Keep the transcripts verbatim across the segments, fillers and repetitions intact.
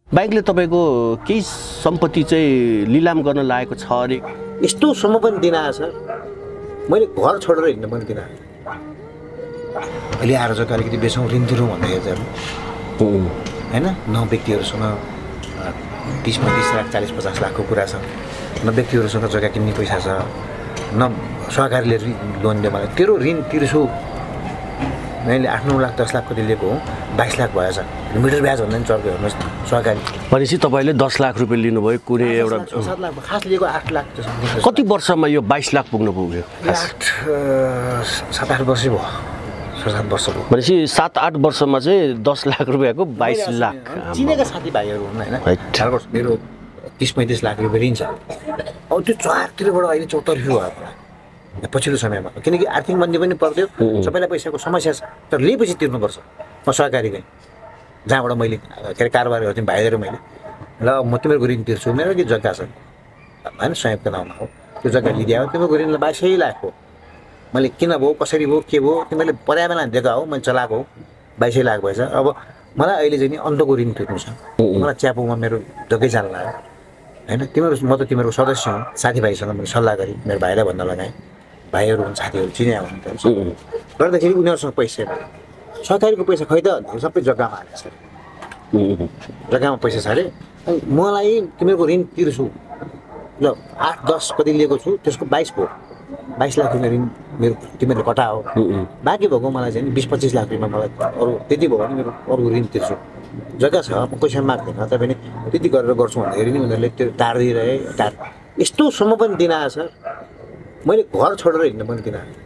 बैंकले तपाईको केही सम्पत्ति चाहिँ लिलाम गर्न लागेको छ अरे यस्तो सम्म पनि दिन आएछ मैले घर छोडेर हिँड्न पनि दिन आएँ अहिले आएर जग्गा अलिकति बेचौँ ऋण तिरौँ भन्दै चाहिँ होइन न व्यक्तिहरूसँग तिस पैँतिस लाख चालिस पचास लाखको कुरा छ न व्यक्तिहरूसँग जग्गा किन्ने पैसा छ न सहकारीले लोन दियो मलाई तेरो ऋण तिर्छु मैले आठ नौ लाख दस लाख कति लिएको हो बाइस लाख भएछ मिटर ब्याज भन्दा पनि चर्को हेर्नुहोस् न सहकारी भनेपछि तपाईँले दस लाख रुपियाँ लिनुभयो कुनै एउटा सात लाख खास लिएको आठ लाख कति वर्षमा यो बाइस लाख पुग्नु पुग्यो आठ सात आठ वर्ष भयो छ सात वर्ष भयो भनेपछि सात आठ वर्षमा चाहिँ दस लाख रुपियाँको बाइस लाख चिनेका साथीभाइहरू हुन् होइन मेरो तिस पैँतिस लाख रुपियाँ ऋण छ अब त्यो चारतिरबाट अहिले चौतर्फी भयो पछिल्लो समयमा किनकि आर्थिक मन्दी पनि पर्यो सबैलाई पैसाको समस्या छ तर लिएपछि तिर्नुपर्छ म सहकारी गएँ जहाँबाट मैले के अरे कारोबार गर्थेँ भाइहरू मैले ल म तिमीहरूको ऋण तिर्छु मेरो कि जग्गा छ होइन संयुक्त नाउँमा हो त्यो जग्गा लिइदियो तिमीहरूको ऋण बाइसै लाख हो मैले किन भयो कसरी भयो के भयो तिमीले पर्या बेला दिएको हो मैले चलाएको हो बाइसै लाख भएछ अब मलाई अहिले चाहिँ नि अन्तको ऋण तिर्नु छ मलाई च्यापुमा मेरो जग्गै जान लाग्यो होइन तिमीहरू म त तिमीहरूको सदस्य हुँ साथीभाइसँग मैले सल्लाह गरेँ मेरो भाइलाई भन्न लगाएँ भाइहरू हुन् साथीहरू चिन्या हुन् गर्दाखेरि उनीहरूसँग पैसा सरकारीको पैसा खै त सबै जग्गामा हालेको छ जग्गामा पैसा छ अरे अनि मलाई तिमीहरूको ऋण तिर्छु ल आठ दस कति लिएको छु त्यसको बाइस भयो बाइस लाख रुपियाँ ऋण मेरो तिमीहरूले कटाओ बाँकी भएको मलाई चाहिँ बिस पच्चिस लाख रुपियाँ मलाई अरू त्यति भयो भने मेरो अरू ऋण तिर्छु जग्गा छ म पैसा माग्दैन तपाईँ त्यति गरेर गर्छु भन्दाखेरि नि उनीहरूले त्यो टार दिइरहे टार यस्तोसम्म पनि दिन आएछ मैले घर छोडेर हिँड्न पनि दिन आएँ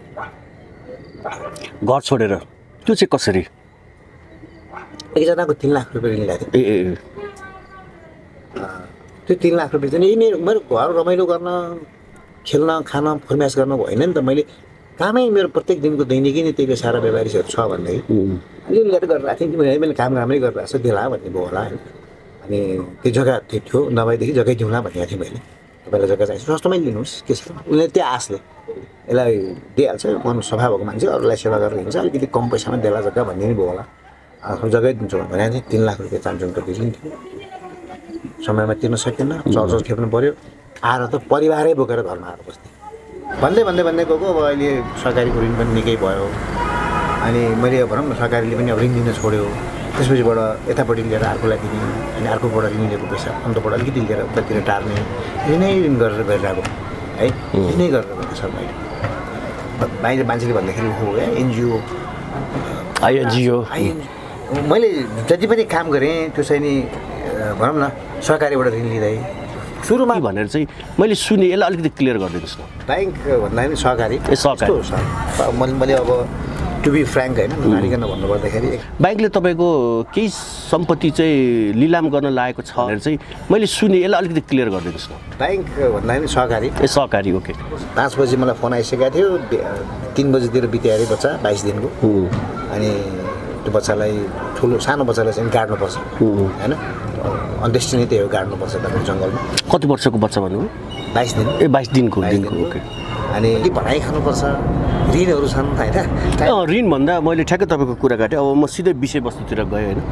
घर छोडेर त्यो चाहिँ कसरी एकजनाको तिन लाख रुपियाँ ऋण ल्याएको ए ए त्यो तिन लाख रुपियाँ चाहिँ यिनीहरू मेरो घर रमाइलो गर्न खेल्न खान फर्माइस गर्न होइन नि त मैले कामै मेरो प्रत्येक दिनको दैनिकी नै त्यही सारा व्यापारीहरू छ भन्दाखेरि अलिअलि गरेर गरिरहेको थिएँ कि मैले काम राम्रै गरिरहेको छु दिला भन्ने भयो होला होइन अनि त्यो जग्गा त्यो थियो नभएदेखि जग्गै दिउँला भनेको थिएँ मैले तपाईँलाई जग्गा चाहिन्छ सस्तोमै लिनुहोस् के छ उनीहरूले त्यो आशले यसलाई दिइहाल्छ मन सफा भएको मान्छे अरूलाई सेवा गरेर हिँड्छ अलिकति कम पैसामा देला जग्गा भन्ने नि भयो होला आफ्नो जग्गै दिन्छु भनेको थिएँ तिन लाख रुपियाँ चान्चुङ त दिन्थ्यो समयमा तिर्न सकेन चर्चर खेप्नु पऱ्यो आएर त परिवारै बोकेर घरमा आएर बस्थेँ भन्दै भन्दै भन्दै गएको अब अहिले सरकारीको ऋण पनि निकै भयो अनि मैले भनौँ न सरकारीले पनि अब ऋण दिन छोड्यो त्यसपछिबाट यतापट्टि लिएर अर्कोलाई दिने अनि अर्कोबाट ऋण लिएको पैसा अन्तबाट अलिकति लिएर उतातिर टार्ने ऋणै ऋण गरेर गइरहेको है ऋणै गरेर गएको छ मैले बाहिर मान्छेले भन्दाखेरि हो है एनजिओ आइएनजिओ मैले जति पनि काम गरेँ त्यो चाहिँ नि भनौँ न सरकारीबाट ऋण लिँदै सुरुमा भनेर चाहिँ मैले सुने यसलाई अलिकति क्लियर गरिदिनुहोस् न ब्याङ्क भन्दा पनि सहकारी ए सहकारी मैले अब टु बी फ्र्याङ्क होइन नारीकन भन्नुपर्दाखेरि ब्याङ्कले तपाईँको केही सम्पत्ति चाहिँ लिलाम गर्न लागेको छ भनेर चाहिँ मैले सुने यसलाई अलिकति क्लियर गरिदिनुहोस् न ब्याङ्क भन्दा पनि सहकारी ए सहकारी ओके पाँच बजी मलाई फोन आइसकेको थियो तिन बजीतिर बित्यो अरे बच्चा बाइस दिनको अनि त्यो बच्चालाई ठुलो सानो बच्चालाई चाहिँ गाड्नुपर्छ होइन अन्त्येष्टि नै त्यही हो गाड्नुपर्छ तपाईँको जङ्गलमा कति वर्षको बच्चा भन्नुभयो बाइस दिन ए बाइस दिनको दिनको ओके अनि भनाइ खानुपर्छ ऋणहरू छन् होइन ऋण भन्दा मैले ठ्याक्कै तपाईँको कुरा काटेँ अब म सिधै विषयवस्तुतिर गएँ होइन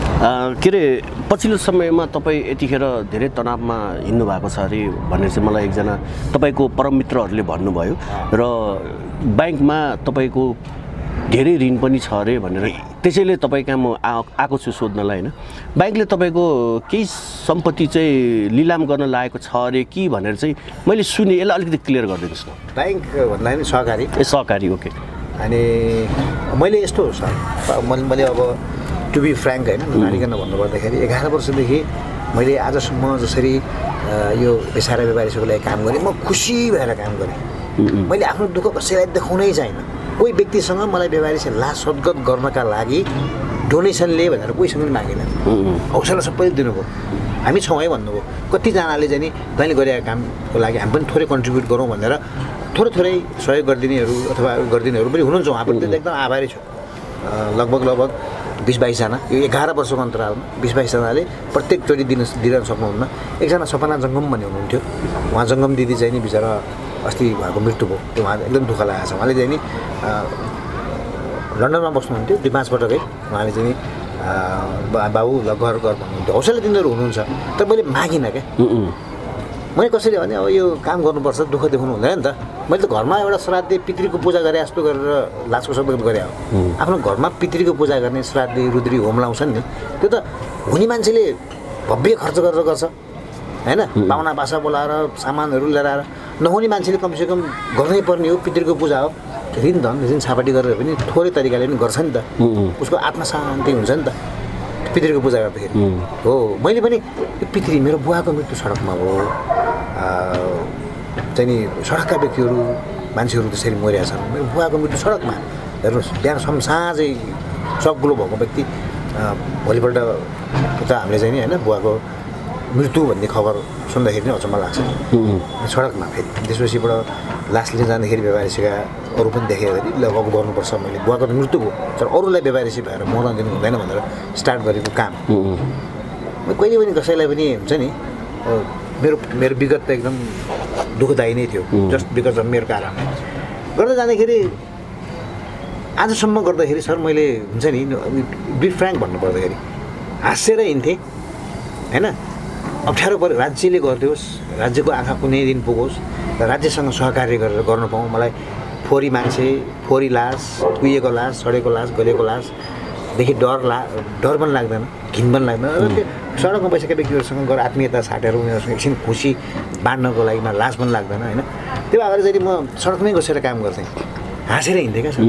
के अरे पछिल्लो समयमा तपाईँ यतिखेर धेरै तनावमा हिँड्नु भएको छ अरे भनेर चाहिँ मलाई एकजना तपाईँको परम मित्रहरूले भन्नुभयो र ब्याङ्कमा तपाईँको धेरै ऋण पनि छ अरे भनेर त्यसैले तपाईँ कहाँ म आएको छु सोध्नलाई होइन ब्याङ्कले तपाईँको केही सम्पत्ति चाहिँ लिलाम गर्न लागेको छ अरे कि भनेर चाहिँ मैले सुने यसलाई अलिकति क्लियर गरिदिनुहोस् न ब्याङ्क भन्दा पनि सहकारी ए सहकारी ओके अनि मैले यस्तो छ मैले अब टु बी फ्र्याङ्क होइन नारीकन भन्नुपर्दाखेरि एघार वर्षदेखि मैले आजसम्म जसरी यो बेसारा व्यापारीहरूको लागि काम गरेँ म खुसी भएर काम गरेँ मैले आफ्नो दुःख कसैलाई देखाउनै चाहिनँ कोही व्यक्तिसँग मलाई व्यापारीसँग लाज सद्गत गर्नका लागि डोनेसन लिए भनेर कोहीसँग पनि मागेन हौसला सबैले दिनुभयो हामी छौँ है भन्नुभयो कतिजनाले चाहिँ नि तैँले गरेका कामको लागि हामी पनि थोरै कन्ट्रिब्युट गरौँ भनेर थोरै थोरै सहयोग गरिदिनेहरू अथवा गरिदिनेहरू पनि हुनुहुन्छ उहाँप्रति एकदम आभारी छु लगभग लगभग बिस बाइसजना यो एघार वर्षको अन्तरालमा बिस बाइसजनाले प्रत्येकचोटि दिन दिइरहन सक्नुहुन्न एकजना सपना जङ्गम भन्ने हुनुहुन्थ्यो उहाँ जङ्गम दिदी चाहिँ नि बिचरा अस्ति उहाँको मृत्यु भयो त्यो उहाँ एकदम दुःख लागेको छ उहाँले चाहिँ नि लन्डनमा बस्नुहुन्थ्यो दुई पाँच पटकै उहाँले चाहिँ नि बाबु ल गर गर भन्नुहुन्थ्यो हौसला दिनेहरू हुनुहुन्छ तर मैले मागिनँ क्या मैले कसरी भने अब यो काम गर्नुपर्छ दुःख देखाउनु हुँदैन नि त मैले त घरमा एउटा श्राद्धे पितृको पूजा गरे जस्तो गरेर लासको सबै गरे हो आफ्नो घरमा पितृको पूजा गर्ने श्राद्धे रुद्री होम लाउँछन् नि त्यो त हुने मान्छेले भव्य खर्च गरेर गर्छ होइन पाहुना बासा बोलाएर सामानहरू लिएर आएर नहुने मान्छेले कमसेकम गर्नै पर्ने हो पितृको पूजा हो ऋण धन ऋण छापाटी गरेर पनि थोरै तरिकाले पनि गर्छ नि त उसको आत्मा शान्ति हुन्छ नि त पितृको पूजा गर्दाखेरि हो मैले पनि पितृ मेरो बुवाको मृत्यु सडकमा हो चाहिँ नि सडकका व्यक्तिहरू मान्छेहरू त्यसरी मरिया छन् मेरो बुवाको मृत्यु सडकमा हेर्नुहोस् बिहान सम साँझै सग्लो भएको व्यक्ति भोलिपल्ट उता हामीले चाहिँ नि होइन बुवाको मृत्यु भन्ने खबर सुन्दाखेरि नै अचम्म लाग्छ सडकमा फेरि त्यसपछिबाट लास लिन जाँदाखेरि व्यवहारिसीका अरू पनि देखेर ल अब गर्नुपर्छ मैले बुवाको त मृत्यु भयो तर अरूलाई व्यवहारिसी भएर मर्न दिनु हुँदैन भनेर स्टार्ट गरेको काम कहिले पनि कसैलाई पनि हुन्छ नि मेरो मेरो विगत त एकदम दुःखदायी नै थियो जस्ट बिकज अफ मेरो कारण गर्दै जाँदाखेरि आजसम्म गर्दाखेरि सर मैले हुन्छ नि बी फ्र्याङ्क भन्नु पर्दाखेरि हाँसेर हिँड्थेँ होइन अप्ठ्यारो पऱ्यो राज्यले गरिदियोस् राज्यको आँखा कुनै दिन पुगोस् र राज्यसँग सहकार्य गरेर गर्नु पाऊँ मलाई फोरी मान्छे फोरी लास कुहिएको लास सडेको लास गलेको लासदेखि डर ला डर पनि लाग्दैन घिन पनि लाग्दैन र त्यो सडकमा बसेका व्यक्तिहरूसँग गएर आत्मीयता साटेर उनीहरूसँग एकछिन खुसी बाँड्नको लागि मलाई लाज पनि लाग्दैन होइन त्यो भएर चाहिँ म सडकमै बसेर काम गर्थेँ हाँसेर हिँड्थेँ क्या सर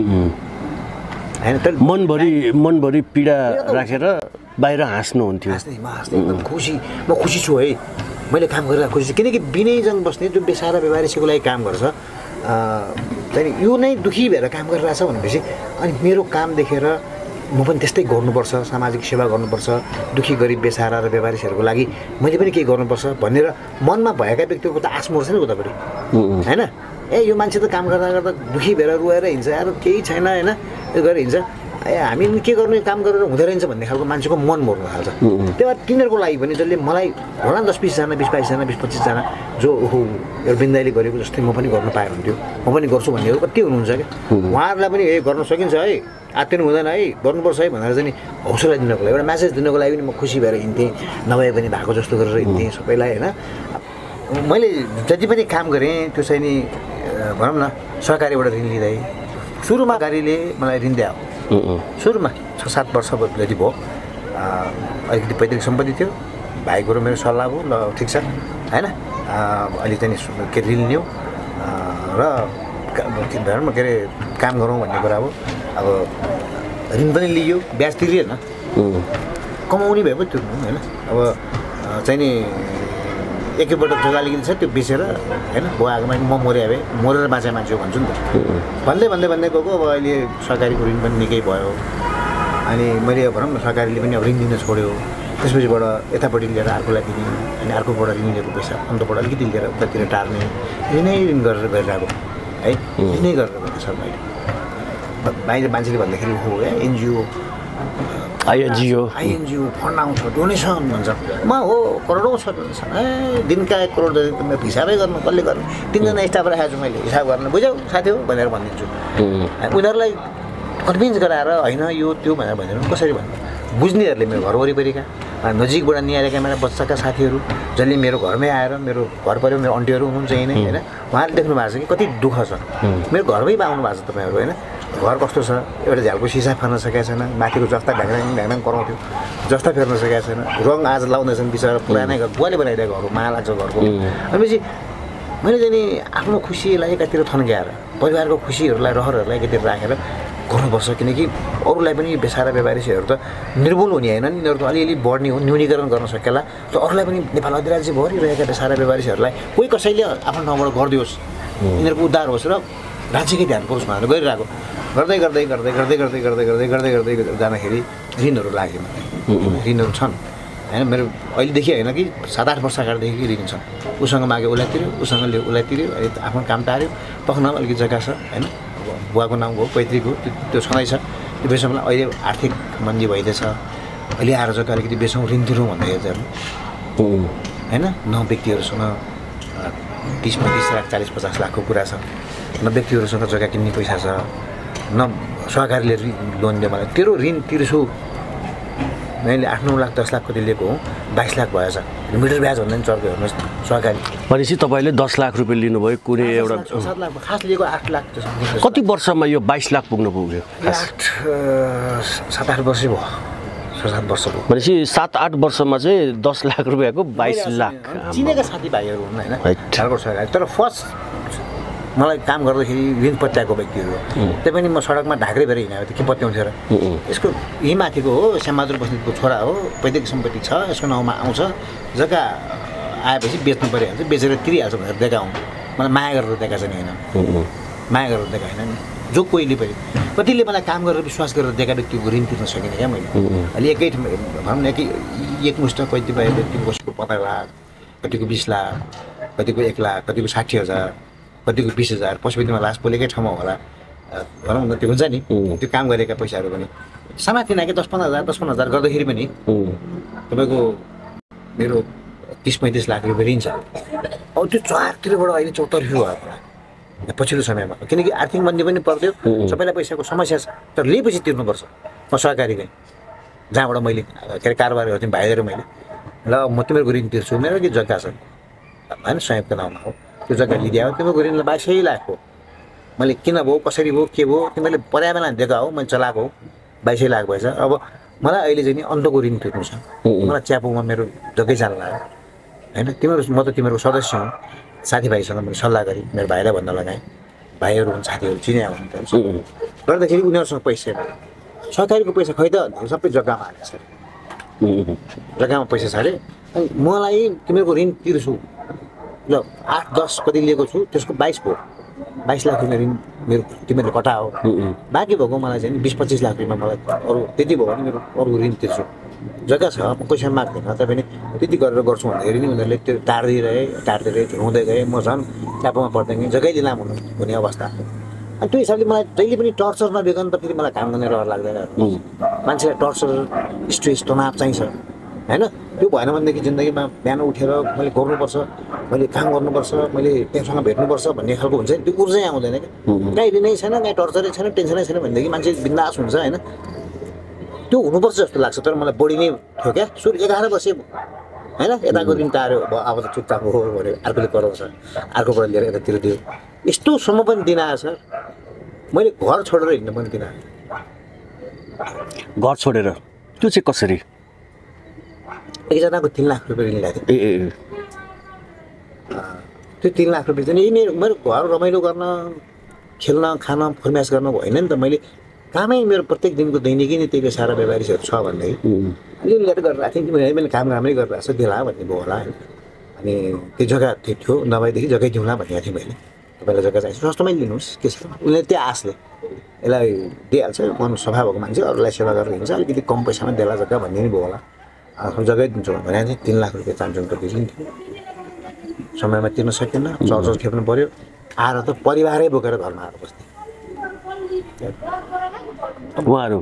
होइन तर मनभरि मनभरि पीडा राखेर बाहिर हाँस्नुहुन्थ्यो हाँस्ने म हाँस्ने एकदम खुसी म खुसी छु है मैले काम गरेर खुसी छु किनकि विनयजन बस्ने जो बेसारा व्यवहारिसीको लागि काम गर्छ त्यहाँदेखि यो नै दुःखी भएर काम गरिरहेछ भनेपछि अनि मेरो काम देखेर म पनि त्यस्तै गर्नुपर्छ सामाजिक सेवा गर्नुपर्छ दुःखी गरिब बेसारा र व्यवहारिसीहरूको लागि मैले पनि केही गर्नुपर्छ भनेर मनमा भएका व्यक्तिहरूको त आश मर्छ नि उतापट्टि होइन ए यो मान्छे त काम गर्दा गर्दा दुःखी भएर रुएर हिँड्छ यार केही छैन होइन यो गरेर हिँड्छ ए हामी के गर्नु काम गरेर हुँदो रहेछ भन्ने खालको मान्छेको मन मर्नु थाल्छ त्यही भएर तिनीहरूको लागि पनि जसले मलाई होला दस बिसजना बिस बाइसजना बिस पच्चिसजना जो ओहो यो बिन्दाले गरेको जस्तै म पनि गर्नु पाए हुन्थ्यो म पनि गर्छु भन्नेहरू कति हुनुहुन्छ क्या उहाँहरूलाई पनि ए गर्न सकिन्छ है आत्तिनु हुँदैन है गर्नुपर्छ है भनेर चाहिँ नि हौसला दिनको लागि एउटा म्यासेज दिनको लागि पनि म खुसी भएर हिँड्थेँ नभए पनि भएको जस्तो गरेर हिँड्थेँ सबैलाई होइन मैले जति पनि काम गरेँ त्यो चाहिँ नि भनौँ न सरकारीबाट ऋण लिँदै सुरुमा गाडीले मलाई ऋण दियो सुरुमा छ सात वर्ष जति भयो अलिकति पैतृक सम्पत्ति थियो भाइको र मेरो सल्लाह भयो ल ठिक छ होइन अहिले चाहिँ के ऋण लियो र भनौँ न के अरे काम गरौँ भन्ने कुरा हो अब ऋण पनि लियो ब्याज तिरिएन कमाउने भए पो तिर्नु होइन अब चाहिँ नि एकैपल्ट जग्गा अलिकति छ त्यो बेचेर होइन बुवा आगोमा म मरे भए मरेर बाँचे मान्छे भन्छु नि त भन्दै भन्दै भन्दै गएको अब अहिले सरकारीको ऋण पनि निकै भयो अनि मैले भनौँ न सरकारीले पनि अब ऋण दिन छोड्यो त्यसपछिबाट यतापट्टि लिएर अर्कोलाई दिने अनि अर्कोबाट ऋण लिएको पैसा अन्तबाट अलिकति लिएर उतातिर टार्ने यिनै ऋण गरेर गरिरहेको है यिनै गरेर गएको सर मैले बाहिर मान्छेले भन्दाखेरि हो क्या एनजिओ आइएनजिओ आइएनजिओ फन्ड आउँछ डोनेसन भन्छ म हो करोडौँ छ डोनेसन ए दिनका एक करोड जति त मेरो हिसाबै गर्नु कसले गर्नु तिनजना स्टाफ राखेको छु मैले हिसाब गर्न बुझ्यौ साथी हो भनेर भनिदिन्छु उनीहरूलाई कन्भिन्स गराएर होइन यो त्यो भनेर भनेर कसरी भन्नु बुझ्नेहरूले मेरो घर वरिपरिका नजिकबाट निहालेका मेरा बच्चाका साथीहरू जसले मेरो घरमै आएर मेरो घर पऱ्यो मेरो अन्टीहरू हुनुहुन्छ यहीँ नै होइन उहाँहरूले देख्नु भएको छ कि कति दुःख छ मेरो घरमै आउनु भएको छ तपाईँहरू होइन घर कस्तो छ एउटा झ्यालको सिसा फेर्न सकेको छैन माथिको जस्ता ढ्याङ्ग्राङ ढ्याङ्ग्राङ कराउँथ्यो जस्ता फेर्न सकेको छैन रङ आज लाउँदैछन् बिचरा पुरानै घर बुवाले बनाइदिएको घरहरू माया लाग्छ घरको भनेपछि मैले चाहिँ नि आफ्नो खुसीलाई एकातिर थन्क्याएर परिवारको खुसीहरूलाई रहरहरूलाई एकातिर राखेर गर्नुपर्छ किनकि अरूलाई पनि बेसारा व्यवहारिसीहरू त निर्मूल हुने होइन नि यिनीहरू त अलिअलि बढ्ने हो न्यूनीकरण गर्न सकेला र अरूलाई पनि नेपाल अधिराज्यभरि रहेका बेसारा व्यवहारिसीहरूलाई कोही कसैले आफ्नो ठाउँबाट गरिदियोस् यिनीहरूको उद्धार होस् र राज्यकै ध्यान परोस् भनेर गरिरहेको गर्दै गर्दै गर्दै गर्दै गर्दै गर्दै गर्दै गर्दै गर्दै जाँदाखेरि ऋणहरू लाग्यो ऋणहरू छन् होइन मेरो अहिलेदेखि होइन कि सात आठ वर्ष अगाडिदेखि ऋण छन् उसँग माग्यो उसलाई तिर्यो उसँग लियो उसलाई तिर्यो अहिले आफ्नो काम टार्यो पखनामा अलिकति जग्गा छ होइन बुवाको नाम हो पैतृक हो त्यो छँदैछ त्यो बेचौँला अहिले आर्थिक मन्दी भइदिएछ अहिले आएर जग्गा अलिकति बेचौँ ऋण तिरौँ भन्दाखेरि चाहिँ होइन न व्यक्तिहरूसँग तिस पैँतिस लाख चालिस पचास लाखको कुरा छ न व्यक्तिहरूसँग जग्गा किन्ने पैसा छ न सहकारीले लोन दियो मलाई तेरो ऋण तिर्छु मैले आठ नौ लाख दस लाख कति लिएको हो बाइस लाख भएछ मिटर ब्याज भन्दा पनि चर्को हेर्नुहोस् सरकारी भनेपछि तपाईँले दस लाख रुपियाँ लिनुभयो कुनै एउटा सात लाख खास लिएको आठ लाख कति वर्षमा यो बाइस लाख पुग्नु पुग्यो आठ सात आठ वर्षै भयो छ सात वर्ष भयो भनेपछि सात आठ वर्षमा चाहिँ दस लाख रुपियाँको बाइस लाख चिनेका साथीभाइहरू हुन् होइन झारखण्ड सरकार तर फर्स्ट मलाई काम गर्दाखेरि ऋण पत्याएको व्यक्तिहरू त्यही पनि म सडकमा ढाक्रे भएर हिँडेको थिएँ के पत्याउँथ्यो र यसको यहीँ माथिको हो श्यामबहादुर बस्नेतको छोरा हो वैदिक सम्पत्ति छ यसको नाउँमा आउँछ जग्गा आएपछि बेच्नु पऱ्यो भने चाहिँ बेचेर तिरिहाल्छ भनेर दिएका हुन् मलाई माया गरेर दिएका छन् होइन माया गरेर दिएका होइन जो कोहीले पनि कतिले मलाई काम गरेर विश्वास गरेर दिएका व्यक्तिको ऋण तिर्न सकिनँ क्या मैले अहिले एकै भनौँ न एकै एकमुष्ट कतिपय व्यक्तिको कसैको पचास लाख कतिको बिस लाख कतिको एक लाख कतिको साठी हजार कतिको बिस हजार पशुपतिमा लास पोलेकै ठाउँमा होला भनौँ न त्यो हुन्छ नि त्यो काम गरेका पैसाहरू पनि सामातिना कि दस पन्ध्र हजार दस पन्ध्र हजार गर्दाखेरि पनि तपाईँको मेरो तिस पैँतिस लाख रुपियाँ ऋण छ अब त्यो चारतिरबाट अहिले चौतर्फी भयो पछिल्लो समयमा किनकि आर्थिक मन्दी पनि पर्थ्यो सबैलाई पैसाको समस्या छ तर लिएपछि तिर्नुपर्छ म सहकारीले जहाँबाट मैले के अरे कारोबार गर्थेँ भाइहरू मैले ल म तिमीहरूको ऋण तिर्छु मेरो कि जग्गा छ होइन संयुक्त नाउँमा हो त्यो जग्गा लिइदियो तिमीहरूको ऋणलाई बाइसै लाख हो मैले किन भयो कसरी भयो के भयो तिमीले पर्या बेला दिएको हो मैले चलाएको हो बाइसै लाख भएछ अब मलाई अहिले चाहिँ नि अन्तको ऋण तिर्नु छ मलाई च्यापुमा मेरो जग्गै जान लाग्यो होइन तिमीहरू म त तिमीहरूको सदस्य हुँ साथीभाइसँग मैले सल्लाह गरेँ मेरो भाइलाई भन्न लगाएँ भाइहरू हुन् साथीहरू चिने हुनुहुन्छ गर्दाखेरि उनीहरूसँग पैसा सरकारीको पैसा खै त भन्दाखेरि सबै जग्गामा हालेको छ जग्गामा पैसा छ अरे अनि मलाई तिमीहरूको ऋण तिर्छु ल आठ दस कति लिएको छु त्यसको बाइस भयो बाइस लाख रुपियाँ ऋण मेरो तिमीहरूले कटा हो बाँकी भएको मलाई चाहिँ बिस पच्चिस लाख रुपियाँ मलाई अरू त्यति भयो भने मेरो अरू ऋण तिर्छु जग्गा छ म पैसा माग्दैन तपाईँ त्यति गरेर गर्छु भन्दाखेरि नि उनीहरूले त्यो टार्दिरहे टार्दिरहे हुँदै गए म झन् च्यापोमा पर्दैन जग्गै लिलाम हुनु हुने अवस्था अनि त्यो हिसाबले मलाई जहिले पनि टर्चरमा बेगन त फेरि मलाई काम गर्ने रहर लाग्दैन मान्छेलाई टर्चर स्ट्रेस तनाव चाहिन्छ होइन त्यो भएन भनेदेखि जिन्दगीमा बिहान उठेर मैले गर्नुपर्छ मैले काम गर्नुपर्छ मैले त्यहाँसँग भेट्नुपर्छ भन्ने खालको हुन्छ नि त्यो ऊर्जै आउँदैन क्या कहीँ ऋणै छैन कहीँ टर्चरै छैन टेन्सनै छैन भनेदेखि मान्छे बिन्दास हुन्छ होइन त्यो हुनुपर्छ जस्तो लाग्छ तर मलाई बढी नै थियो क्या सुरु एघार वर्ष होइन यताको ऋण टार्यो अब त चुपचाप हो भने अर्कोले कराउँछ अर्कोबाट लिएर यतातिर दियो यस्तोसम्म पनि दिन आएछ मैले घर छोडेर हिँड्नु पनि दिन आएँ घर छोडेर त्यो चाहिँ कसरी एकजनाको तिन लाख रुपियाँ ऋण ल्याएको ए ए त्यो तिन लाख रुपियाँ चाहिँ मेरो मेरो घर रमाइलो गर्न खेल्न खान फर्म्यास गर्न भएन नि त मैले कामै मेरो प्रत्येक दिनको दैनिकी नै त्यही सारा व्यापारीहरू छ भन्दाखेरि अलिअलि लिएर गरिरहेको थिएँ मैले काम राम्रै गरिरहेको छ दिला भन्ने भयो होला अनि त्यो जग्गा त्यो थियो नभएदेखि जग्गै दिउँला भनेको थिएँ मैले तपाईँलाई जग्गा चाहिन्छ सस्तोमै लिनुहोस् के छ उनीहरूले त्यो आशले यसलाई दिइहाल्छ मन सफा भएको मान्छे अरूलाई सेवा गरेर हिँड्छ अलिकति कम पैसामा देला जग्गा भन्ने नि भयो होला जग्गै दिन्छु भने चाहिँ तिन लाख रुपियाँ चान्चुङ त दिन्थ्यो समयमा तिर्न सकेन चर्चर खेप्नु पऱ्यो आएर त परिवारै बोकेर घरमा आएर बस्थेँ उहाँहरू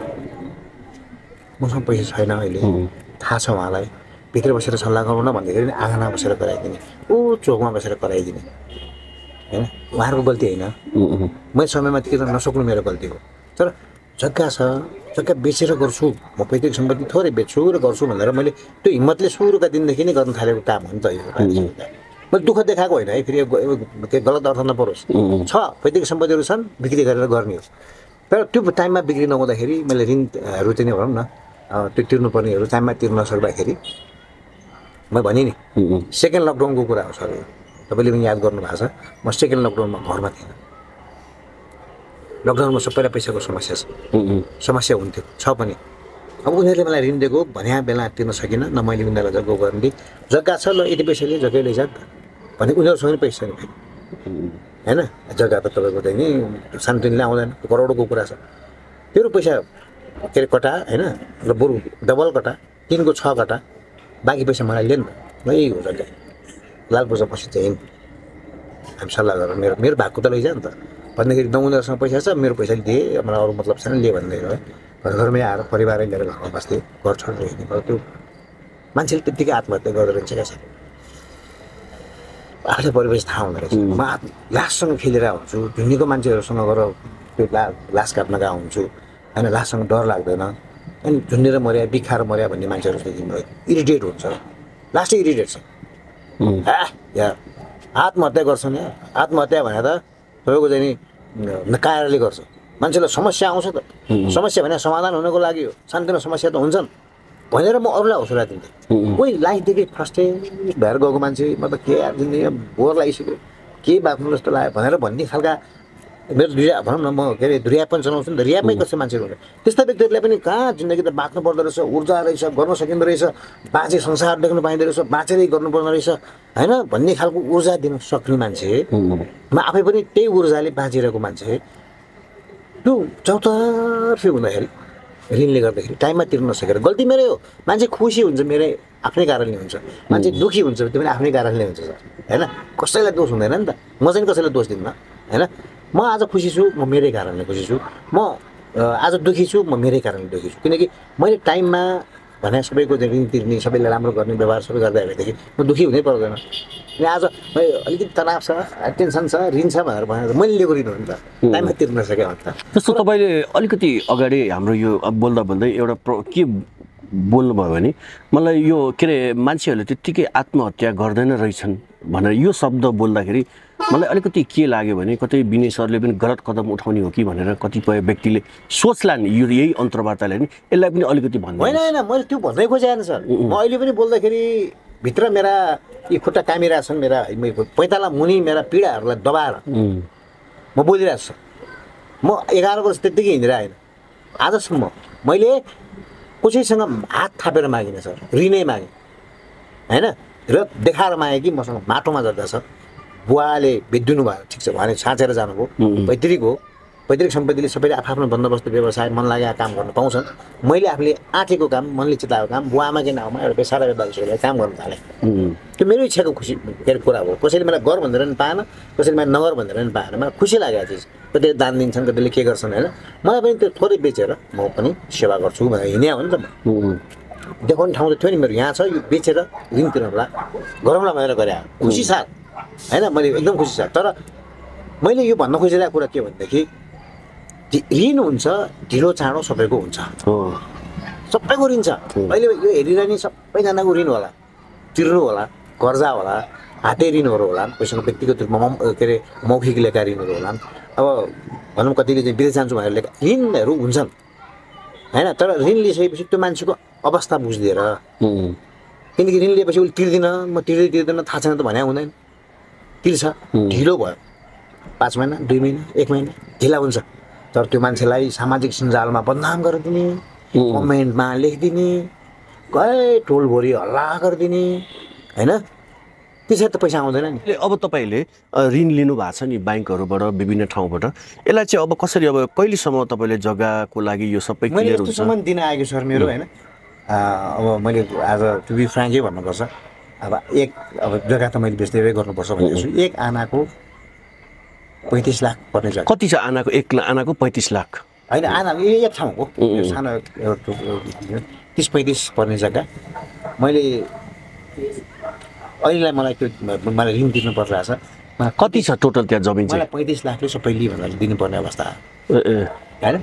मसँग पैसा छैन अहिले थाहा छ उहाँलाई भित्र बसेर सल्लाह गरौँ न भन्दाखेरि नि आँगनमा बसेर कराइदिने ऊ चोकमा बसेर कराइदिने होइन उहाँहरूको गल्ती होइन मैले समयमा तिर्न नसक्नु मेरो गल्ती हो तर जग्गा छ जग्गा बेचेर गर्छु म पैतृक सम्पत्ति थोरै बेच्छु र गर्छु भनेर मैले त्यो हिम्मतले सुरुका दिनदेखि नै गर्न थालेको काम हो नि त यो मैले दुःख देखाएको होइन है फेरि के गलत अर्थ नपरोस् छ पैतृक सम्पत्तिहरू छन् बिक्री गरेर गर्ने हो तर त्यो टाइममा बिक्री नहुँदाखेरि मैले ऋणहरू चाहिँ भनौँ न त्यो तिर्नुपर्नेहरू टाइममा तिर्न नसक्दाखेरि मैले भनेँ नि सेकेन्ड लकडाउनको कुरा हो सर तपाईँले पनि याद गर्नुभएको छ म सेकेन्ड लकडाउनमा घरमा थिएन लकडाउनमा सबैलाई पैसाको समस्या छ समस्या हुन्थ्यो छ पनि अब उनीहरूले मलाई ऋण दिएको भने बेला तिर्न सकिनँ न मैले उनीहरूलाई जग्गा गर्न दिएँ जग्गा छ ल यति पैसा लिएँ जग्गै लैजा भने उनीहरूसँग पनि पैसा छैन फेरि होइन जग्गा त तपाईँको चाहिँ नि सानोतिनले आउँदैन करोडको कुरा छ तेरो पैसा के अरे कटा होइन र बरु डबल कटा तिनको छ कटा बाँकी पैसा मलाई लिएन ल यही हो जग्गा लाल पूजा पछि चाहिँ हामी सल्लाह गरेर मेरो मेरो भागको त लैजा नि त भन्दाखेरि न उनीहरूसँग पैसा छ मेरो पैसा दिएँ मलाई अरू मतलब छैन लिए भन्दै है घर घरमै आएर परिवारै लिएर घरमा बस्थेँ घर छोडेर हिँड्ने भयो त्यो मान्छेले त्यत्तिकै आत्महत्या गर्दो रहेछ क्या सर आफूलाई परिवेश थाहा हुँदो रहेछ म लाससँग खेलेर हुन्छु ढुङ्गेको मान्छेहरूसँग गएर त्यो ला लास काट्न गएको हुन्छु होइन लाससँग डर लाग्दैन अनि झुन्डेर मर्या बिखाएर मर्या भन्ने मान्छेहरू तिमीलाई इरिटेट हुन्छ लास्टै इरिटेट छ हा या आत्महत्या गर्छन् या आत्महत्या भने त सबैको चाहिँ नि कारणले गर्छ मान्छेलाई समस्या आउँछ त समस्या भने समाधान हुनको लागि हो शान्तिमा समस्या त हुन्छन् भनेर म अरूलाई हौसला दिन्थेँ कोही लाइफदेखि फ्रस्ट्रेट भएर गएको मान्छे म त के यार जिन्दगी बोर लागिसक्यो के बाँच्नु जस्तो लाग्यो भनेर भन्ने खालका मेरो दुर्या भनौँ न म के अरे दुर्या पनि चलाउँछु नि त रियामै गर्छ मान्छेहरू हुन्छ त्यस्ता व्यक्तिहरूलाई पनि कहाँ जिन्दगी त बाँच्नु पर्दो रहेछ ऊर्जा रहेछ गर्न सकिँदो रहेछ बाँचे संसार देख्नु पाइँदो रहेछ बाँचेरै गर्नुपर्ने रहेछ होइन भन्ने खालको ऊर्जा दिन सक्ने मान्छे म आफै पनि त्यही ऊर्जाले बाँचिरहेको मान्छे त्यो चौतर्फी हुँदाखेरि ऋणले गर्दाखेरि टाइममा तिर्न नसकेर गल्ती मेरै हो मान्छे खुसी हुन्छ मेरै आफ्नै कारणले हुन्छ मान्छे दुःखी हुन्छ त्यो पनि आफ्नै कारणले हुन्छ सर होइन कसैलाई दोष हुँदैन नि त म चाहिँ कसैलाई दोष दिन्न होइन म आज खुसी छु म मेरै कारणले खुसी छु म आज दुःखी छु म मेरै कारणले दुःखी छु किनकि मैले टाइममा भने सबैको ऋण तिर्ने सबैलाई राम्रो गर्ने व्यवहार सबै गर्दा हेर्दाखेरि म दुःखी हुनै पर्दैन अनि आज अलिकति तनाव छ टेन्सन छ ऋण छ भनेर भनेर मैले लिएको ऋण हो नि त टाइममा तिर्न सकेँ भने त जस्तो तपाईँले अलिकति अगाडि हाम्रो यो बोल्दा बोल्दै एउटा प्र के बोल्नुभयो भने मलाई यो के अरे मान्छेहरूले त्यत्तिकै आत्महत्या गर्दैन रहेछन् भनेर यो शब्द बोल्दाखेरि मलाई अलिकति के लाग्यो भने कतै विनय सरले पनि गलत कदम उठाउने हो कि भनेर कतिपय व्यक्तिले सोचलान् यो यही अन्तर्वार्ताले नि यसलाई पनि अलिकति भन्नु होइन होइन मैले त्यो भन्दै खोजेन सर म अहिले पनि बोल्दाखेरि भित्र मेरा यी खुट्टा कामिरहेछन् मेरा पैँताला मुनि मेरा पीडाहरूलाई दबाएर म बोलिरहेको छु म एघार वर्ष त्यत्तिकै हिँडेर आएन आजसम्म मैले कसैसँग हात थापेर मागिनँ सर ऋणै मागेँ होइन र देखाएर मागेँ कि मसँग माटोमा जग्गा छ बुवाले बेचिदिनु भयो ठिक छ भने साँचेर जानुभयो पैतृक हो पैतृक सम्पत्तिले सबैले आफ्नो बन्दोबस्त व्यवसाय मन लागेको काम गर्न पाउँछन् मैले आफूले आँटेको काम मनले चिताएको काम बुवा आमाकै नाउँमा एउटा बेसारा दाजुभाइलाई काम गर्न थालेँ त्यो मेरो इच्छाको खुसी के अरे कुरा हो कसैले मलाई गर भनेर पनि पाएन कसैले मलाई नगर भनेर पनि पाएन मलाई खुसी लागेको चिज कतिले दान दिन्छन् कतिले के गर्छन् होइन मलाई पनि त्यो थोरै बेचेर म पनि सेवा गर्छु भनेर हिँड्या हो नि त म देखाउने ठाउँ त थियो नि मेरो यहाँ छ यो बेचेर ऋण तिर्नुलाई गरौँला भनेर गरे खुसी साथ होइन मैले एकदम खुसी छ तर मैले यो भन्न खोजिरहेको कुरा के भनेदेखि ऋण हुन्छ ढिलो चाँडो सबैको हुन्छ सबैको ऋण छ अहिले यो हेरेर नि सबैजनाको ऋण होला तिर्नु होला कर्जा होला हाते ऋणहरू होला कोहीसँग व्यक्तिगत रूपमा के अरे मौखिक लेखा ऋणहरू होला अब भनौँ कतिले चाहिँ विदेश जान्छु भनेर लेखा ऋणहरू हुन्छन् होइन तर ऋण लिइसकेपछि त्यो मान्छेको अवस्था बुझिदिएर किनकि ऋण लिएपछि उसले तिर्दिनँ म तिर्दै तिर्दैन थाहा छैन त भने हुँदैन तिर्छ ढिलो भयो पाँच महिना दुई महिना एक महिना ढिला हुन्छ तर त्यो मान्छेलाई सामाजिक सञ्जालमा बदनाम गरिदिने कमेन्टमा लेखिदिने गए टोलभरि हल्ला गरिदिने होइन त्यसरी त पैसा आउँदैन नि अब तपाईँले ऋण लिनु भएको छ नि ब्याङ्कहरूबाट विभिन्न ठाउँबाट यसलाई चाहिँ अब कसरी अब कहिलेसम्म तपाईँले जग्गाको लागि यो सबै क्लियर हुन्छ सम्म दिन आएको सर मेरो होइन अब मैले आज टु बी फ्रेङ्कै भन्नुपर्छ अब एक अब जग्गा त मैले बेच्दै गर्नुपर्छ भनेको छु एक आनाको पैँतिस लाख पर्ने जग्गा कति छ आनाको एक आनाको पैँतिस लाख होइन आना एक ठाउँको सानो तिस पैँतिस पर्ने जग्गा मैले अहिलेलाई मलाई त्यो मलाई ऋण दिनु परिरहेछ कति छ टोटल त्यहाँ जमिन चाहिँ मलाई पैँतिस लाखले सबै लि भनेर दिनुपर्ने अवस्था होइन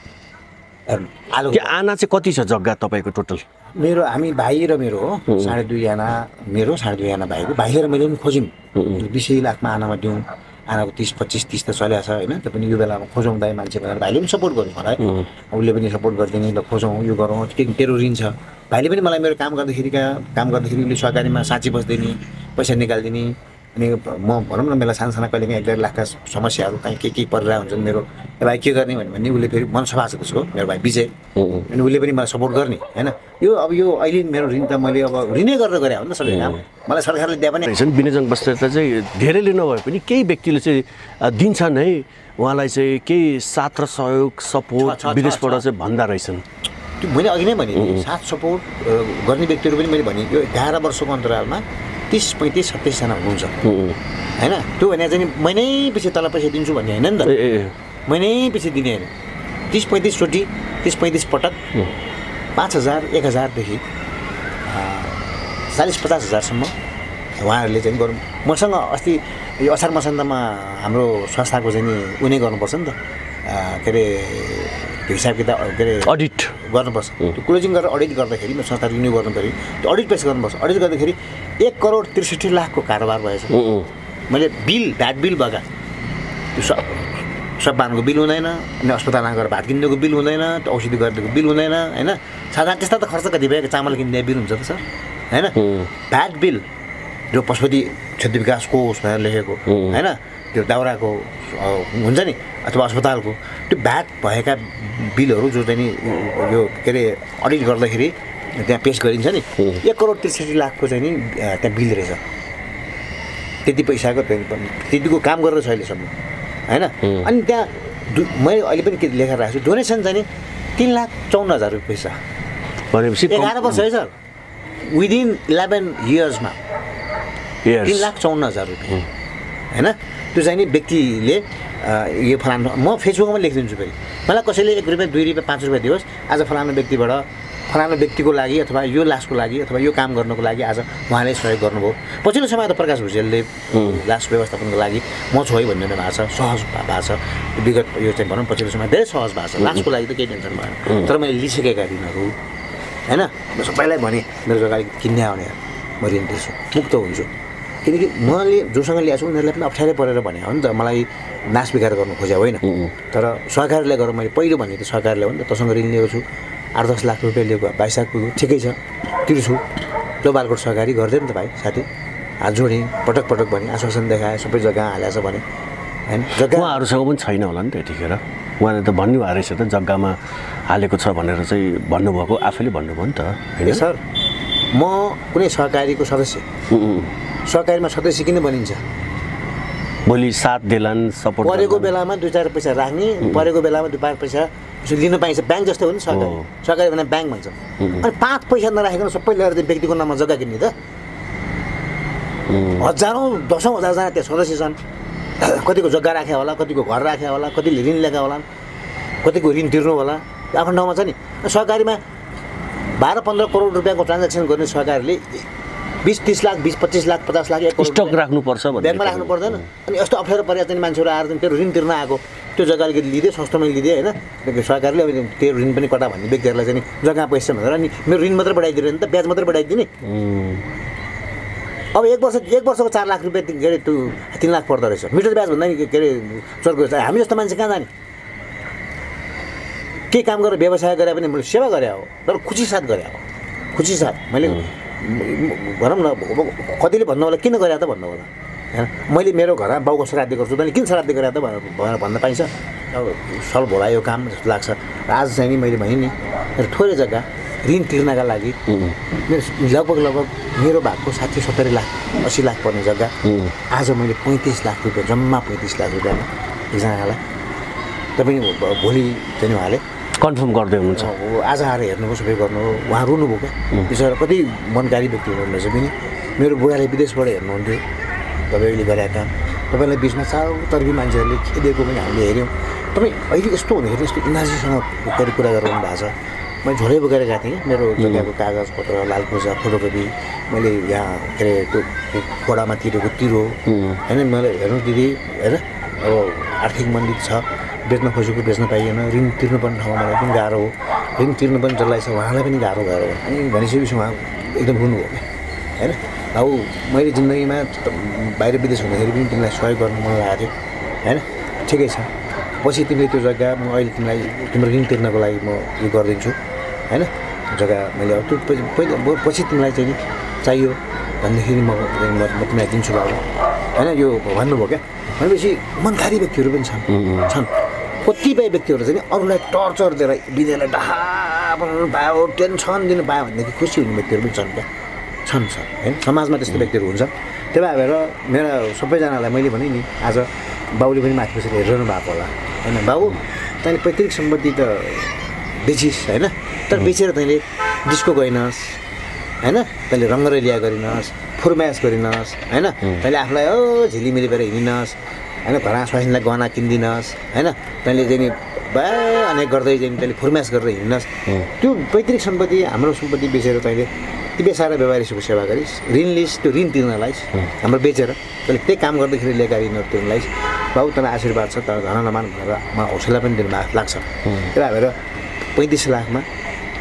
आलु आना चाहिँ कति छ जग्गा तपाईँको टोटल मेरो हामी भाइ र मेरो हो साढे दुई आना मेरो साढे दुई आना भाइको भाइले र मैले पनि खोज्यौँ बिसै लाखमा आनामा दिउँ आनाको तिस पच्चिस तिस त चलेको छ होइन त्यो पनि यो बेलामा खोजौँ दाइ मान्छे भनेर भाइले पनि सपोर्ट गर्नु मलाई उसले पनि सपोर्ट गरिदिने ल खोजौँ यो गरौँ तेरो ऋण छ भाइले पनि मलाई मेरो काम गर्दाखेरिका काम गर्दाखेरि उसले सहकारीमा साँची बस्दिने पैसा निकालिदिने अनि म भनौँ न मेरो सानो साना कहिले काहीँ एक डेढ लाखका समस्याहरू कहीँ के के परिरहेको हुन्छन् मेरो भाइ के गर्ने भन्यो भने उसले फेरि मन सफा छ त्यसको मेरो भाइ विजय अनि उसले पनि मलाई सपोर्ट गर्ने होइन यो अब यो अहिले मेरो ऋण त मैले अब ऋणै गरेर गरेँ हो नि त सबै काम मलाई सरकारले दिए पनि विनयजङ बस्नेतलाई चाहिँ धेरैले नभए पनि केही व्यक्तिले चाहिँ दिन्छन् है उहाँलाई चाहिँ केही साथ र सहयोग सपोर्ट विदेशबाट चाहिँ भन्दा रहेछन् त्यो मैले अघि नै भने साथ सपोर्ट गर्ने व्यक्तिहरू पनि मैले भने यो एघार वर्षको अन्तरालमा तिस पैँतिस सत्ताइसजना हुनुहुन्छ होइन त्यो भने चाहिँ महिनै पछि तल पैसा दिन्छु भन्ने होइन नि त महिनै पछि दिने होइन तिस पैँतिस चोटि तिस पैँतिस पटक पाँच हजार एक हजारदेखि चालिस पचास हजारसम्म उहाँहरूले चाहिँ गरौँ मसँग अस्ति यो असार मसान्तमा हाम्रो संस्थाको चाहिँ नि उनी गर्नुपर्छ नि त के अरे हिसाब किताब के अरे अडिट गर्नुपर्छ त्यो क्लोजिङ गरेर अडिट गर्दाखेरि म संस्था रिन्यू गर्नु पऱ्यो त्यो अडिट पेस गर्नुपर्छ अडिट गर्दाखेरि एक करोड त्रिसठी लाखको कारोबार भएछ मैले बिल भ्याट बिल बगा त्यो सब सब बानको बिल हुँदैन अनि अस्पतालमा गएर भात किन्नेको बिल हुँदैन त्यो औषधि गरिदिएको बिल हुँदैन होइन साधारण त्यस्ता त खर्च कति भयो चामल किन्ने बिल हुन्छ त सर होइन भ्याट बिल जो पशुपति क्षेत्र विकास कोष भनेर लेखेको होइन त्यो दाउराको हुन्छ नि अथवा अस्पतालको त्यो भ्याट भएका बिलहरू जो चाहिँ नि यो के अरे अडिट गर्दाखेरि त्यहाँ पेस गरिन्छ नि एक करोड त्रिसठी लाखको चाहिँ नि त्यहाँ बिल रहेछ त्यति पैसाको त्यतिको काम गरेर छ अहिलेसम्म होइन अनि त्यहाँ मैले अहिले पनि के लेखेर राखेको छु डोनेसन चाहिँ नि तिन लाख चौन्न हजार रुपियाँ पैसा भनेपछि एघार वर्ष है सर विदिन इलेभेन इयर्समा तिन लाख चौन्न हजार रुपियाँ होइन त्यो चाहिँ नि व्यक्तिले यो फलानु म फेसबुकमा लेखिदिन्छु फेरि मलाई कसैले एक रुपियाँ दुई रुपियाँ पाँच रुपियाँ दियोस् आज फलानु व्यक्तिबाट फलानु व्यक्तिको लागि अथवा यो लासको लागि अथवा यो काम गर्नको लागि आज उहाँले सहयोग गर्नुभयो पछिल्लो समय त प्रकाश भुजेलले लास व्यवस्थापनको लागि म छु है भन्ने भएको छ सहज भएको छ विगत यो चाहिँ भनौँ पछिल्लो समय धेरै सहज भएको छ लासको लागि त केही टेन्सन भएन तर मैले लिइसकेका ऋणहरू होइन म सबैलाई भने मेरो जग्गा किन्ने आउने म ऋण तिर्छु मुक्त हुन्छु किनकि मैले जोसँग ल्याएको छु उनीहरूलाई पनि अप्ठ्यारै परेर भने हो नि त मलाई नाश बिगार गर्नु खोजे होइन तर सहकारीलाई गरेर मैले पहिलो भने त सहकारीलाई हो नि त तँसँग ऋण लिएको छु आठ दस लाख रुपियाँ लिएको बाइस लाख पुग्यो ठिकै छ तिर्छु लो बालकोट सहकारी गरिदियो नि त भाइ साथी हात जोडेँ पटक पटक भने आश्वासन देखाएँ सबै जग्गा हालेछ भने होइन जग्गा उहाँहरूसँग पनि छैन होला नि त यतिखेर उहाँले त भन्नुभएको रहेछ त जग्गामा हालेको छ भनेर चाहिँ भन्नुभएको आफैले भन्नुभयो नि त होइन सर म कुनै सहकारीको सदस्य सहकारीमा सदस्य किन बनिन्छ भोलि साथ देलान सपोर्ट परेको बेलामा दुई चार पैसा राख्ने परेको बेलामा दुई पाँच पैसा लिनु पाइन्छ ब्याङ्क जस्तै हो नि सरकारी सरकारी भने ब्याङ्क भन्छ अनि पाँच पैसा नराखेको सबै लिएर चाहिँ व्यक्तिको नाममा जग्गा किन्ने त हजारौँ दसौँ हजारजना त्यहाँ सदस्य छन् कतिको जग्गा राख्या होला कतिको घर राख्या होला कतिले ऋण लिएका होला कतिको ऋण तिर्नु होला आफ्नो ठाउँमा छ नि सहकारीमा बाह्र पन्ध्र करोड रुपियाँको ट्रान्ज्याक्सन गर्ने सहकारीले बिस तिस लाख बिस पच्चिस लाख पचास लाख एक स्टक राख्नुपर्छ ब्याङ्कमा राख्नु पर्दैन अनि यस्तो अप्ठ्यारो परेर चाहिँ मान्छेहरू आएर चाहिँ त्यो ऋण तिर्न आएको त्यो जग्गाले लिदियो सस्तोमा लिदियो होइन सरकारले अब त्यो ऋण पनि कटा भन्ने व्यक्तिहरूलाई चाहिँ जग्गा पैसा भनेर अनि मेरो ऋण मात्रै बढाइदियो नि त ब्याज मात्रै बढाइदिने अब एक वर्ष एक वर्षको चार लाख रुपियाँ के अरे त्यो तिन लाख पर्दो रहेछ मिटर ब्याज भन्दा नि के अरे चर्को हामी जस्तो मान्छे कहाँ जाने के काम गरेर व्यवसाय गरे पनि मैले सेवा गरे हो तर खुसी साथ गरे हो खुसी साथ मैले भनौँ न कतिले भन्नु होला किन गरे त भन्नु होला होइन मैले मेरो घरमा बाउको श्राद्ध गर्छु तैँले किन श्राद्ध गरे त भनेर भन्न पाइन्छ अब सल भोलायो काम जस्तो लाग्छ आज चाहिँ नि मैले भने नि मेरो थोरै जग्गा ऋण तिर्नका लागि मेरो लगभग लगभग मेरो भएको साठी सत्तरी लाख अस्सी लाख पर्ने जग्गा आज मैले पैँतिस लाख रुपियाँ जम्मा पैँतिस लाख रुपियाँमा एकजनालाई तपाईँ भोलि चाहिँ उहाँले कन्फर्म गर्दै हुनुहुन्छ आज आएर हेर्नुभयो सबै गर्नु उहाँ रुनुभयो क्या बिचरा कति मनकारी व्यक्ति हुनुहुँदो रहेछ पनि मेरो बुढाले विदेशबाट हेर्नुहुन्थ्यो तपाईँले गरेका काम तपाईँलाई बिचमा चारतर्फी मान्छेहरूले के दिएको पनि हामीले हेऱ्यौँ तपाईँ अहिले यस्तो हुँदाखेरि यस्तो इनर्जीसँग गरी कुरा गरिरहनु भएको छ मैले झोलै बोकेर गएको थिएँ मेरो जग्गाको कागज पत्र लाल पूजा फोटोकपी मैले यहाँ के अरे त्यो फोडामा तिरेको तिरो होइन मैले हेर्नु दिदी होइन अब आर्थिक मन्दी छ बेच्न खोजेको बेच्न पाइएन ऋण तिर्नुपर्ने ठाउँमा मलाई पनि गाह्रो हो ऋण तिर्नु पनि जसलाई छ उहाँलाई पनि गाह्रो गाह्रो हो अनि भनिसकेपछि उहाँ एकदम रुनुभयो क्या होइन अब मैले जिन्दगीमा बाहिर विदेश हुँदाखेरि पनि तिमीलाई सहयोग गर्नु मन लागेको थियो होइन ठिकै छ पछि तिमीले त्यो जग्गा म अहिले तिमीलाई तिम्रो ऋण तिर्नको लागि म यो गरिदिन्छु होइन जग्गा मैले अब त्यो पहिला पछि तिमीलाई चाहिँ चाहियो भनेदेखि म म तिमीलाई दिन्छु बाबु होइन यो भन्नुभयो क्या भनेपछि मनकारी व्यक्तिहरू पनि छन् छन् कतिपय व्यक्तिहरू चाहिँ अरूलाई टर्चर दिएर विद्यालय डाहा बनाउनु पायो टेन्सन दिनु पायो भनेदेखि खुसी हुने व्यक्तिहरू पनि छन् क्या छन् छन् होइन समाजमा त्यस्तो व्यक्तिहरू हुन्छ त्यही भएर मेरा सबैजनालाई मैले भने नि आज बाउले पनि माथि बसेर हेरिरहनु भएको होला होइन बाबु तैँले पैतृक सम्पत्ति त बेचिस् होइन तर बेचेर तैँले डिस्को गइनस् होइन तैँले रङ्गरलिया गरिनस् फुर्मास गरिनस् होइन तैँले आफूलाई ओ झिलिमिली भएर हिँडिनस् होइन घरमा स्वास्नीलाई गहना किनिदिनस् होइन तैँले चाहिँ नि बा अनेक गर्दै चाहिँ तैँले फुर्मास गरेर हिँड्नस् त्यो पैतृक सम्पत्ति हाम्रो सम्पत्ति बेचेर तैँले ती बेसाएर व्यवहारिसको सेवा गरिस् ऋण लिइस् त्यो ऋण तिर्नलाई हाम्रो बेचेर तैँले त्यही काम गर्दाखेरि लिएका ऋणहरू तिर्नलाई बाबु तँलाई आशीर्वाद छ तर धन नमान भनेर म हौसला पनि दिनु लाग्छ त्यही भएर पैँतिस लाखमा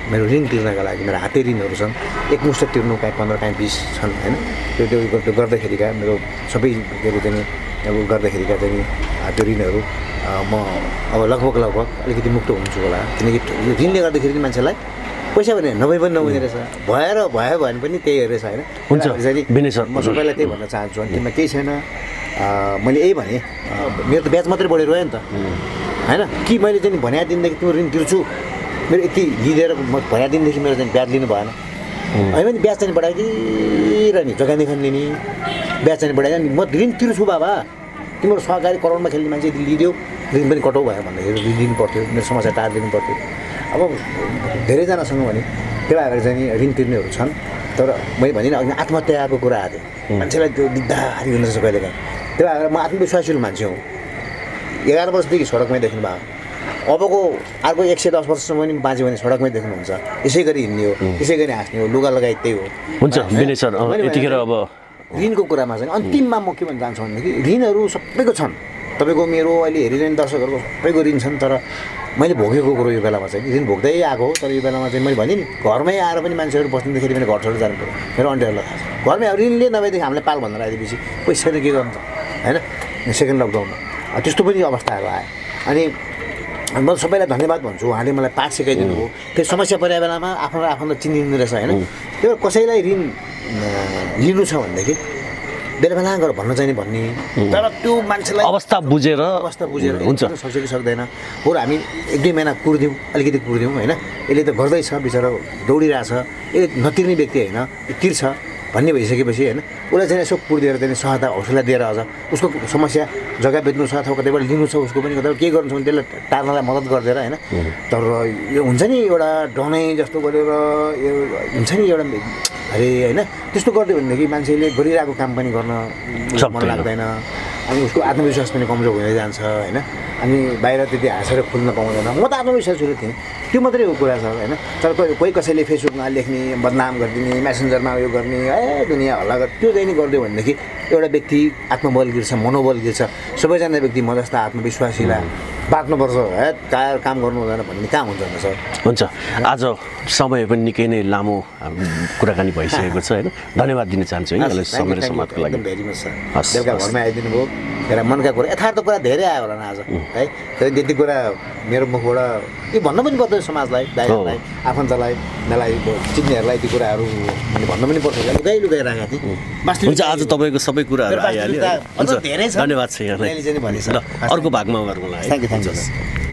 मेरो ऋण तिर्नका लागि मेरो हाते ऋणहरू छन् एकमुष्ट तिर्नु काहीँ पन्ध्र काहीँ बिस छन् होइन त्यो त्यो त्यो गर्दाखेरिका मेरो सबै के अरे चाहिँ अब गर्दाखेरिका चाहिँ त्यो ऋणहरू म अब लगभग लगभग अलिकति मुक्त हुन्छु होला किनकि यो ऋणले गर्दाखेरि चाहिँ मान्छेलाई पैसा भने नभए पनि नहुने रहेछ भएर भयो भने पनि त्यही रहेछ होइन हुन्छ विनय सर म सबैलाई त्यही भन्न चाहन्छु अनि तिमीमा केही छैन मैले यही भने मेरो त ब्याज मात्रै बढेर रह्यो नि त होइन कि मैले चाहिँ भनेको दिनदेखि तिम्रो ऋण तिर्छु मेरो यति लिएर म भनेको दिनदेखि मेरो चाहिँ ब्याज लिनु भएन होइन भने ब्याज चाहिँ बढाइदिएर नि जग्गा खन लिने ब्याज चाहिँ बढाइदिएर नि म ऋण तिर्छु बाबा तिम्रो सहकारी करोडमा खेल्ने मान्छे यदि लिदियो ऋण पनि कटाउ भयो भन्दाखेरि ऋण दिनु पर्थ्यो मेरो समस्या टारिदिनु पर्थ्यो अब धेरैजनासँग भने त्यो भएर चाहिँ ऋण तिर्नेहरू छन् तर मैले भने अघि आत्महत्याको कुरा आएको थियो मान्छेलाई त्यो दिग्दारी हुँदछ कहिलेकाहीँ त्यो भएर म आत्मविश्वासिलो मान्छे हुँ एघार वर्षदेखि सडकमै देख्नु भयो अबको अर्को एक सय दस वर्षसम्म पनि बाँच्यो भने सडकमै देख्नुहुन्छ यसै गरी हिँड्ने हो यसै गरी हाँस्ने हो लुगा लगाइ त्यही हो हुन्छ विनय सर यतिखेर अब ऋणको कुरामा चाहिँ अन्तिममा म के भन्न चाहन्छु भनेदेखि ऋणहरू सबैको छन् तपाईँको मेरो अहिले हेरिरहने दर्शकहरूको सबैको ऋण छन् तर मैले भोगेको कुरो यो बेलामा चाहिँ ऋण भोग्दै आएको हो तर यो बेलामा चाहिँ मैले भने नि घरमै आएर पनि मान्छेहरू बस्दाखेरि मैले घर छोडेर जानु पऱ्यो मेरो अन्डरहरूलाई थाहा छ घरमै अब ऋणले नभएदेखि हामीलाई पाल भनेर आइदिएपछि पैसा त के गर्नु त होइन सेकेन्ड लकडाउनमा त्यस्तो पनि अवस्थाहरू आयो अनि म सबैलाई धन्यवाद भन्छु उहाँले मलाई पाठ सिकाइदिनु हो त्यो समस्या परेको बेलामा आफ्नो आफ्नो चिनिदिनु रहेछ होइन त्यो कसैलाई ऋण लिनु छ भनेदेखि बेला बेला गरेर भन्न चाहिने भन्ने तर त्यो मान्छेलाई अवस्था बुझेर अवस्था बुझेर हुन्छ सक्छ कि सक्दैन बरु हामी एक दुई महिना कुर्दिउँ अलिकति कुर्दिउँ होइन यसले त गर्दैछ बिचरा दौडिरहेछ यसले नतिर्ने व्यक्ति होइन तिर्छ भन्ने भइसकेपछि होइन उसलाई चाहिँ यसो कुर्दिएर चाहिँ सहायता हौसला दिएर अझ उसको समस्या जग्गा बेच्नु छ अथवा कतैबाट लिनु छ उसको पनि कतै के गर्नु छ भने त्यसलाई टार्नलाई मद्दत गरिदिएर होइन तर यो हुन्छ नि एउटा डनै जस्तो गरेर यो हुन्छ नि एउटा अरे होइन त्यस्तो गरिदियो भनेदेखि मान्छेले गरिरहेको काम पनि गर्न मन लाग्दैन अनि उसको आत्मविश्वास पनि कमजोर हुँदै जान्छ होइन अनि बाहिर त्यति हाँसेर खुल्न पाउँदैन म त आत्मविश्वासहरू थिएँ त्यो मात्रै हो कुरा छ होइन तर कोही कोही कसैले फेसबुकमा लेख्ने बदनाम गरिदिने मेसेन्जरमा उयो गर्ने ए दुनियाँ हल्ला गर् त्यो चाहिँ नि गरिदियो भनेदेखि एउटा व्यक्ति आत्मबल गिर्छ मनोबल गिर्छ सबैजना व्यक्ति म जस्ता आत्मविश्वासीलाई बाँच्नुपर्छ है का काम गर्नु हुँदैन भन्ने काम हुन्छ होइन सर हुन्छ आज समय पनि निकै नै लामो कुराकानी भइसकेको छ होइन धन्यवाद दिन चाहन्छु है यसलाई समय र समाजको लागि भेरी मच सर बेलुका घरमै आइदिनु भयो एउटा मनका कुरा यथार्थ कुरा धेरै आयो होला आज है त्यति कुरा मेरो मुखबाट यो भन्नु पनि पर्दैन समाजलाई दाइहरूलाई आफन्तलाई मलाई चिन्नेहरूलाई ती कुराहरू मैले भन्नु पनि पर्छ लुगाइ लुगाइ राखेको थिएँ हुन्छ आज तपाईँको सबै कुराहरू आइहाल्यो धेरै छ धन्यवाद छ यहाँलाई मैले चाहिँ भने अर्को भागमा गरौँला है थ्याङ्क यू थ्याङ्क यू